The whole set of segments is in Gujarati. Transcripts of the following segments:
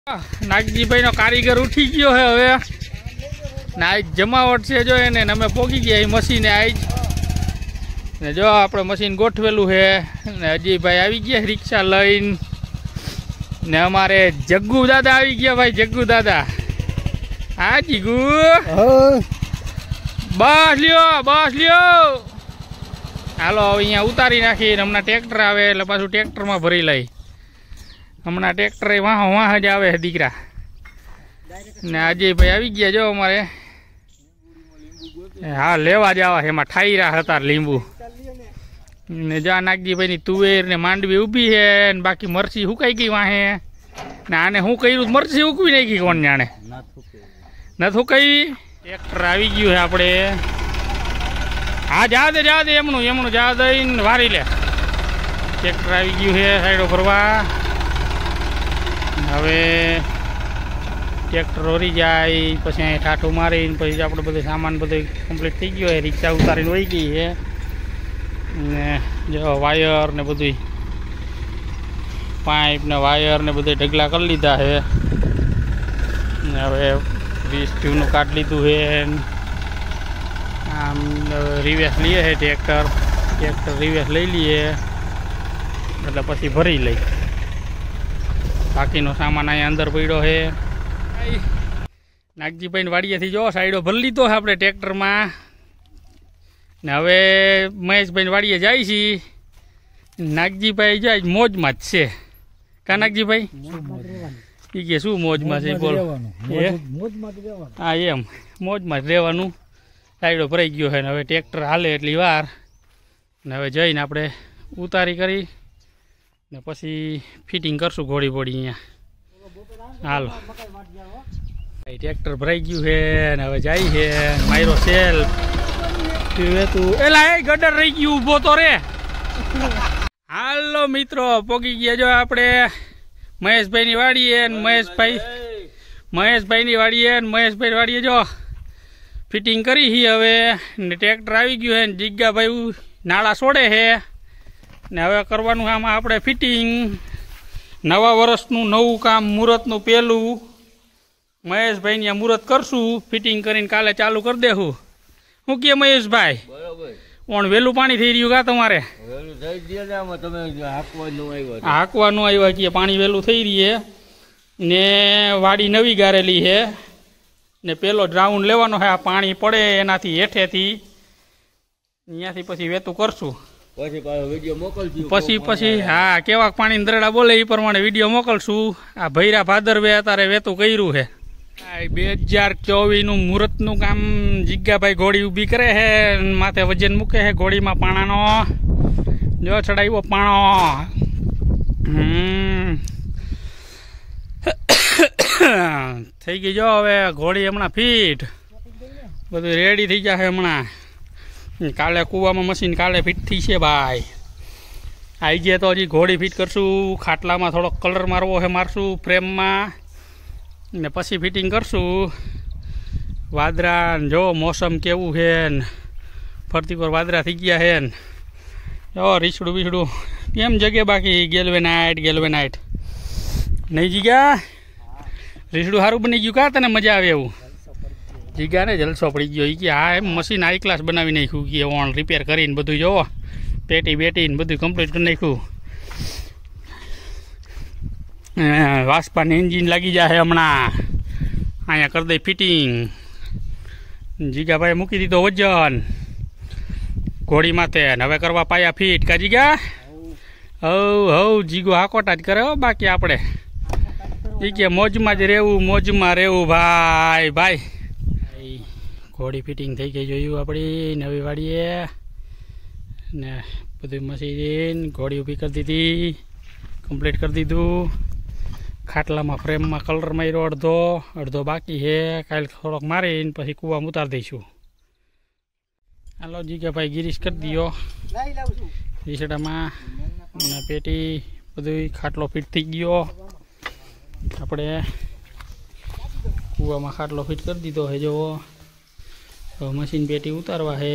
નાગજીભાઈ નો કારીગર ઉઠી ગયો હે હવે ના જમાવટ છે જો એને અમે પોગી ગયા મશીને આજ ને જો આપણે મશીન ગોઠવેલું છે ને અજયભાઈ આવી ગયા રિક્ષા લઈને ને અમારે જગ્ગુ દાદા આવી ગયા ભાઈ જગ્ગુ દાદા હા જીગુ બસ લ્યો હાલો અહીંયા ઉતારી નાખીને હમણાં ટ્રેક્ટર આવે એટલે પાછું ટ્રેક્ટરમાં ભરી લઈ હમણાં ટ્રેક્ટર વાહ જ આવે દીકરા ને અજયભાઈ આવી ગયા જો અમારે હા લેવા જવા એમાં ઠાયરા હતા લીંબુ ને જા નાગજીભાઈ ની તુવેર ને માંડવી ઊભી છે ને બાકી મરચી સુકાઈ ગઈ વાહે ને આને શું કર્યું મરચી ઉકવી નાખી કોણ જાણે ન સુકાઈ ટ્રેક્ટર આવી ગયું છે આપણે હા જા દે એમનું જા દઈને વારી લે ટ્રેક્ટર આવી ગયું છે સાઈડો ભરવા હવે ટ્રેક્ટર ઓરી જાય પછી અહીં ઠાઠું મારીને પછી આપણે બધું સામાન બધું કમ્પ્લીટ થઈ ગયો હોય રિક્ષા ઉતારીને વહી ગઈ છે ને જો વાયર ને બધું પાઇપ ને વાયર ને બધું ઢગલા કરી લીધા છે ને હવે 20 ટ્યુનું કાઢ લીધું છે આમ રિવેસ લઈએ છે ટ્રેક્ટર રિવેસ લઈ લઈએ એટલે પછી ભરી લઈ બાકીનો સામાન અહીંયા અંદર પડ્યો છે નાગજીભાઈ વાડીએથી જો સાઈડો ભરી લીધો છે આપણે ટ્રેક્ટરમાં ને હવે મહેશભાઈ વાડીએ જાય છે નાગજીભાઈ જાય મોજમાં જ છે કા નાગજીભાઈ એ કે શું મોજમાં છે બોલો હા એમ મોજમાં જ રહેવાનું સાઈડો ભરાઈ ગયો છે ને હવે ટ્રેક્ટર હાલે એટલી વાર ને હવે જઈને આપણે ઉતારી કરી ને પછી ફિટિંગ કરશું ઘોડી અહીંયા હાલો ટ્રેક્ટર ભરાઈ ગયું છે ને હવે જાય છે માયરો સેલ એલા એ ગટર રહી ગયું ઊભો તો રે હાલો મિત્રો પોગી ગયા જો આપણે મહેશભાઈની વાડીએ ને મહેશભાઈની વાડીએ ને મહેશભાઈ વાડીએ જો ફિટિંગ કરી હી હવે ને ટ્રેક્ટર આવી ગયું છે ને જીગ્ગાભાઈ નાળા છોડે છે ને હવે કરવાનું આમાં આપણે ફિટિંગ નવા વર્ષનું નવું કામ મુહૂર્તનું પહેલું મહેશભાઈની આ મુહૂર્ત કરશું ફિટિંગ કરીને કાલે ચાલુ કરી દેવું શું કે મહેશભાઈ ઓણ વહેલું પાણી થઈ રહ્યું કા તમારે હાંકવાનું આવ્યા કે પાણી વહેલું થઈ રહી ને વાડી નવી ગારેલી છે ને પેલો રાઉન્ડ લેવાનો છે આ પાણી પડે એનાથી હેઠેથી અહીંયાથી પછી વેતું કરશું પછી હા કેવા પાણી દરડા બોલે એ પ્રમાણે વિડીયો મોકલશું આ ભૈરા ભાદરવે અત્યારે વેતું કર્યું છે 2024 નું મુહૂર્તનું કામ જીગ્ગાભાઈ ઘોડી ઊભી કરે છે માથે વજન મૂકે છે ઘોડીમાં પાણાનો જો ચડાવ્યો પાણો થઈ ગઈ જો હવે ઘોડી હમણાં ફિટ બધું રેડી થઈ જશે હમણાં કાલે કૂવામાં મશીન કાલે ફિટ થઈ છે ભાઈ આવી ગયા તો હજી ઘોડી ફિટ કરશું ખાટલામાં થોડોક કલર મારવો છે મારશું ફ્રેમમાં ને પછી ફિટિંગ કરશું વાદરા જો મોસમ કેવું છે ને ફરતી પર વાદરા થઈ ગયા છે ને જો રીછડું બીછડું કેમ જગે બાકી ગેલવેનાઇટ નહીં જીગા રીછડું સારું બની ગયું કા તને મજા આવે એવું જીગા ને જલસો પડી ગયો એ કે હા એમ મશીન હાઈ ક્લાસ બનાવી નાખ્યું કે ઓન રિપેર કરીને બધું જોવો પેટી ને બધું કમ્પ્લીટ કરી નાખ્યું વાસ્પાને એન્જિન લાગી જાય હમણાં અહીંયા કરી દઈ ફિટિંગ જીગાભાઈ મૂકી દીધો વજન ઘોડી માથે હવે કરવા પાયા ફિટ કા જીગા હવ જીગો હાકોટા જ કરે હો બાકી આપણે એ કે મોજમાં જ રહેવું ભાઈ ઘોડી ફિટિંગ થઈ ગઈ જોયું આપણી નવી વાડીએ ને બધું મશીન ઘોડી ઊભી કરી દીધી કમ્પ્લીટ કરી દીધું ખાટલામાં ફ્રેમમાં કલર માર્યો અડધો બાકી છે કાલે થોડોક મારીને પછી કૂવામાં ઉતારી દઈશું હાલો જીગાભાઈ ગિરીશ કરી દો રીસડામાં પેટી બધું ખાટલો ફિટ થઈ ગયો આપણે કૂવામાં ખાટલો ફિટ કરી દીધો છે જો મશીન પેટી ઉતારવા છે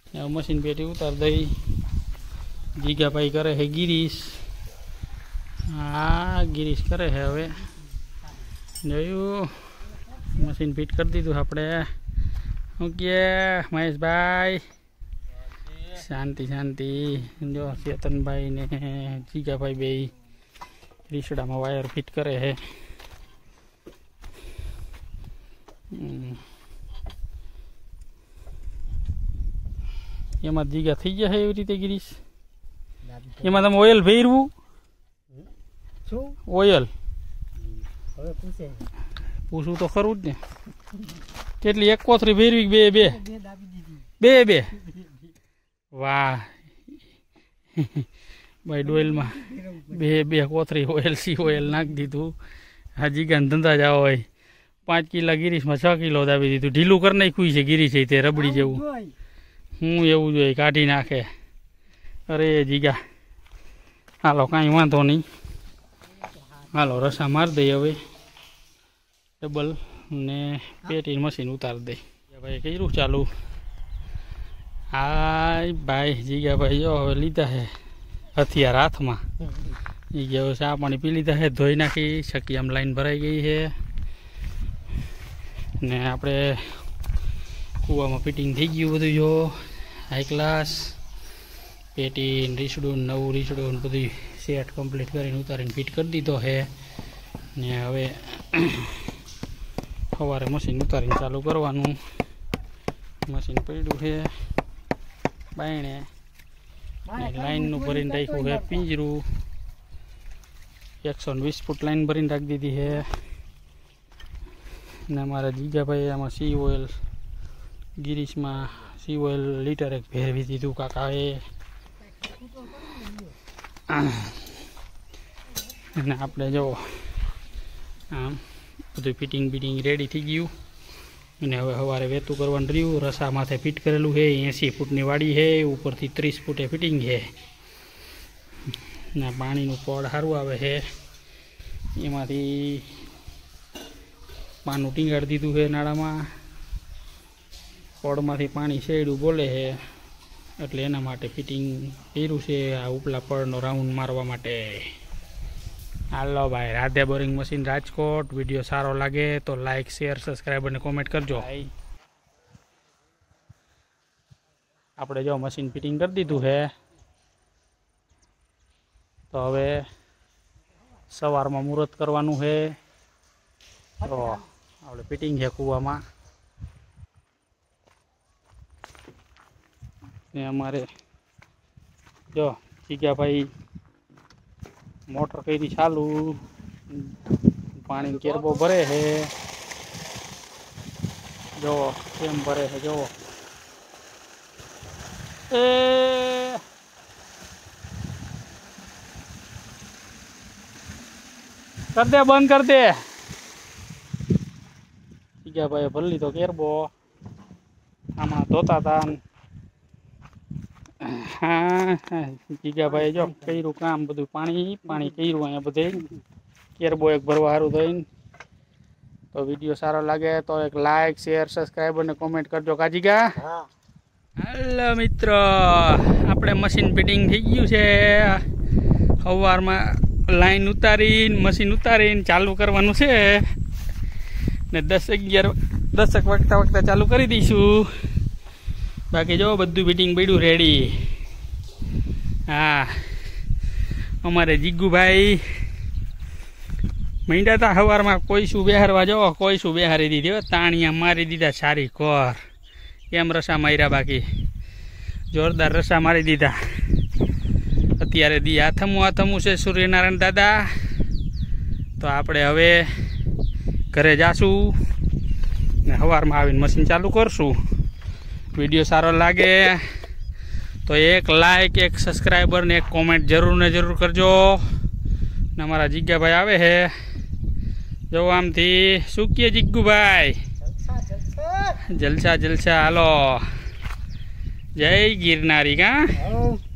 મશીન પેટી ઉતાર દઈ જીગાભાઈ કરે છે ગિરીશ हाँ गिरीश करे है हवे जोयु मशीन फिट कर दीधुं आपणे ओके महेश भाई शांति शांति जो चेतन भाई ने जीगा भाई बे રીસડા में वायर फिट करे है एमां जीगा थई गया है एवी रीते गिरीश एमां तमे ऑयल भेरवुं ऑयल पूछू तो खरू ज ने કેટલી એક કોથરી ભેરવી બે બે બે બે વાહ ભાઈ ડોયલમાં બે બે કોથરી ઓઇલ સી ઓઇલ નાખી દીધું હાજી ગાન ધંધા જાવ હોય 5 કિલો ગિરીશમાં 6 કિલો દાબી દીધું ઢીલું કરી નાખ્યું છે ગિરીશ તે રબડી જેવું હું એવું જોઈએ કાઢી નાખે અરે જીગા હાલો કાંઈ વાંધો નહીં હાલો રસા માર દઈએ હવે ડબલ ने पेटी मशीन उतार दे भाई कई चालू हाय भाई जीगा भाई जो हवे लीधा है हथियार हाथ में ये चा पानी पी लीधा है धोई नाखी छकिया में लाइन भराई गई है ने आपणे कुआ में फिटिंग थी गयु बधुं जो हाई क्लास पेटी रीसडू नवु रीसडू बधुं सेट कम्प्लीट करीने उतारीने फिट कर दीधो है ने हवे सवारे मशीन उतारी चालू करवानुं मशीन पड्युं है बायणे लाइन नु भरीने राख्युं है पिंजरू 120 फूट लाइन भरीने राखी दीधी है ने अमारा जीगा भाई आमां सी ऑइल गिरीश में सी ऑइल लीटर एक भेरवी दीधुं काकाए अने आपणे जो आम બધું ફિટિંગ બીટિંગ રેડી થઈ ગયું અને હવે સવારે વેતું કરવાનું રહ્યું રસા માથે ફિટ કરેલું છે 80 ફૂટની વાડી છે ઉપરથી 30 ફૂટે ફિટિંગ છે ને પાણીનું પડ સારું આવે છે એમાંથી પાનું ટીંગાડી દીધું છે નાળામાં પડમાંથી પાણી શેડું બોલે છે એટલે એના માટે ફિટિંગ કર્યું છે આ ઉપલા પડનો રાઉન્ડ મારવા માટે हेलो भाई Radhe boring machine Rajkot video सारो लगे तो लाइक शेयर सब्सक्राइब और कॉमेंट करजो आपणे जो मशीन फिटिंग कर दीधुं है तो हवे सवार में मुहूर्त करवानुं है तो आपणे फिटिंग है कुआ में ने अमारे जो जीगा भाई मोटर कई चालू पानी केरबो भरे है जो केम भरे है जो कर दे बंद कर दे ठीक है भाई भर ली तो केरबो आमा धोता था हाँ जीगा भाई जो कर्यु काम बधु पानी पानी कर्यु अहींया बधे केरबो एक भरवा हारू थईने तो वीडियो सारो लगे तो एक लाइक शेयर सब्सक्राइब और कॉमेंट करजो काजीगा हेलो मित्रों आपणे मशीन फिटिंग थई गयुं छे सवारमां लाइन उतारीने मशीन उतारीने चालू करवानुं छे ने 10 वखता चालू करी दईशुं बाकी जो बधु फिटिंग पड्युं रेडी हाँ अमारे जीगू भाई मींडा था सवार में कोई शू बेहारवा जो कोई शू बेहारी दीधी ताणिया मारी दीधा सारी कोर एम रसा मार्या बाकी जोरदार रसा मारी दीधा अत्यारे दी आथमू से सूर्यनारायण दादा तो आपणे हवे घरे जाशुं ने सवारमां आवीने मशीन चालू करशुं वीडियो सारो लगे तो एक लाइक एक सब्सक्राइबर ने एक कॉमेंट जरूर ने जरूर करजो ने हमारा जीगा भाई आवे है जो आम थी शू कहे जीगू भाई जलसा जलसा हालो जय गिरनारी का